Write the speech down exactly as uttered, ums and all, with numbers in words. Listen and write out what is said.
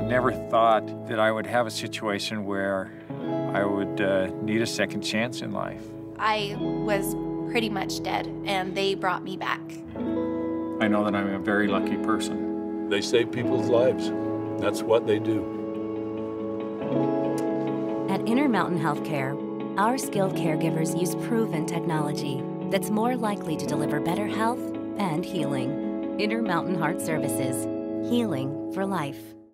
never thought that I would have a situation where I would uh, need a second chance in life. I was pretty much dead, and they brought me back. I know that I'm a very lucky person. They save people's lives. That's what they do. At Intermountain Healthcare, our skilled caregivers use proven technology that's more likely to deliver better health and healing. Intermountain Heart Services, healing for life.